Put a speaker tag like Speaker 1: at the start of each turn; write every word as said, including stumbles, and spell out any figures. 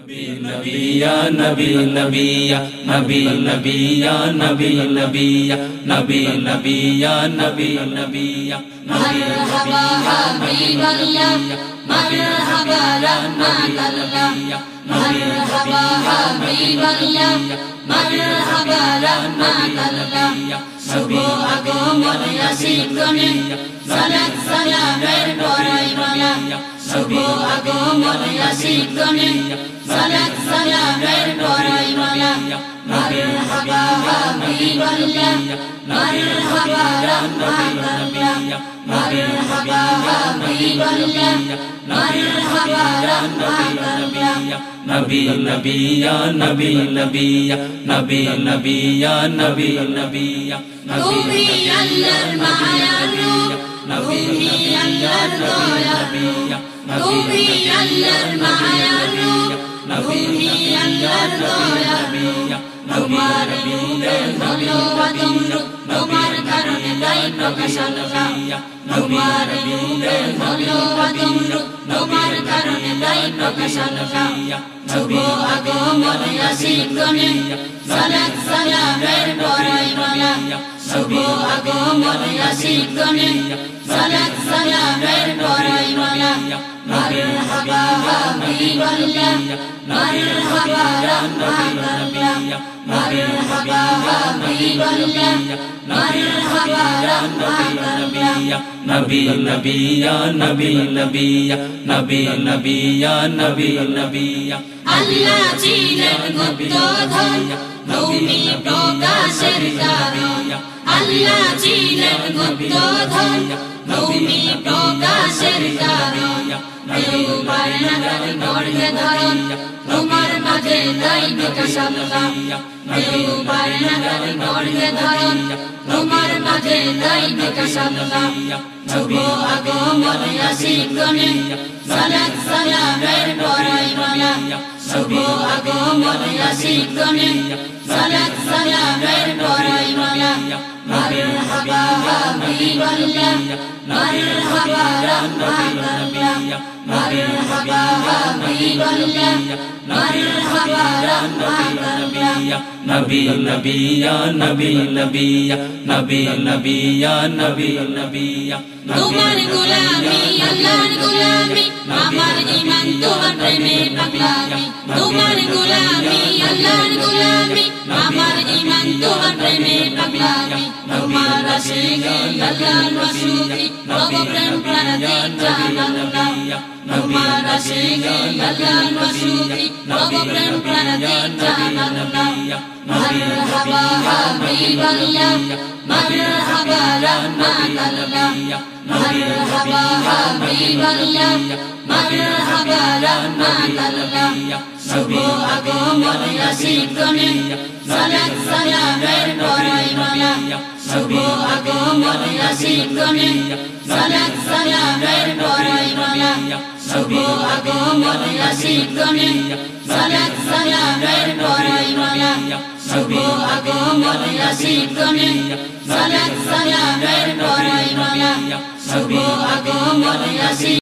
Speaker 1: नबी या नबी नबी या नबी नबी या नबी नबी या नबी नबी या नबी नबी या
Speaker 2: मरहबा हबीबल्लाह मरहबा रहमतल्लाह मरहबा हबीबल्लाह मरहबा रहमतल्लाह सुबह আগমন আসিকনে সালাত সালামের পরাইমালা সুবহ আগমন আসিকনে সালাত সালামের পরাইমালা মরহবা হাবিবাল্লাহ মরহবা রাহমাতাল্লাহ মরহবা হাবিবাল্লাহ মরহবা রাহমাতাল্লাহ
Speaker 1: नबी नबी या नबी नबी या नबी नबी या नबी नबी या
Speaker 2: তুমি আল্লাহর মায়ার রূপ তুমি আল্লাহর দয়ার রূপ তুমি আল্লাহর মায়ার রূপ তুমি আল্লাহর দয়ার রূপ তোমার রূপের হলো আদম রূপ তোমার কারণে তাই প্রকাশ আল্লাহ তোমার রূপের হলো আদম রূপ তোমার কারণে তাই প্রকাশ আল্লাহ শুভ আগমন আসিকনে সালাত সালামের পরাইমালা শুভ আগমন আসিকনে সালাত সালামের পরাইমালা মরহবা হাবিবাল্লাহ মরহবা রাহমাতাল্লাহ মরহবা হাবিবাল্লাহ মরহবা রাহমাতাল্লাহ
Speaker 1: नबी नबी या नबी नबी या नबी नबी या नबी नबी या
Speaker 2: আল্লাহ ছিলেন গুপ্তধন তুমি প্রকাশের কারণ আল্লাহ ছিলেন গুপ্তধন তুমি প্রকাশের কারণ কেউ পারে না তার গর্ভে ধারণ তোমার মাঝে তাই বিকাশ আল্লাহ কেউ পারে না তার গর্ভে ধারণ তোমার মাঝে তাই বিকাশ আল্লাহ শুভ আগমন আসিকনে সালাত সালামের পরাইমালা শুভ আগমন আসিকনে সালাত সালামের পরাইমালা মরহবা হাবিবাল্লাহ মরহবা রাহমাতাল্লাহ মরহবা হাবিবাল্লাহ মরহবা রাহমাতাল্লাহ
Speaker 1: नबी नबी या नबी नबी या नबी नबी या नबी नबी या
Speaker 2: তোমার গোলামি আল্লাহর গোলামি আমার ঈমান তোমার প্রেমে পাগলামি তোমার গোলামি আল্লাহর গোলামি আমার ঈমান তোমার প্রেমে পাগলামি তোমার আশিকি আল্লাহর মাশুকি তব প্রেম প্রাণে জানাল্লাহ তোমার আশিকি আল্লাহর মাশুকি তব প্রেম প্রাণে জানাল্লাহ মরহবা হাবিবাল্লাহ মরহবা রাহমাতাল্লাহ মরহবা হাবিবাল্লাহ মরহবা রাহমাতাল্লাহ শুভ আগমন আসিকনে সালাত সালামের পরাইমালা শুভ আগমন আসিকনে সালাত সালামের পরাইমালা শুভ আগমন আসিকনে সালাত সালামের পরাইমালা শুভ আগমন আসিকনে সালাত সালামের পরাইমালা শুভ আগমন আসিকনে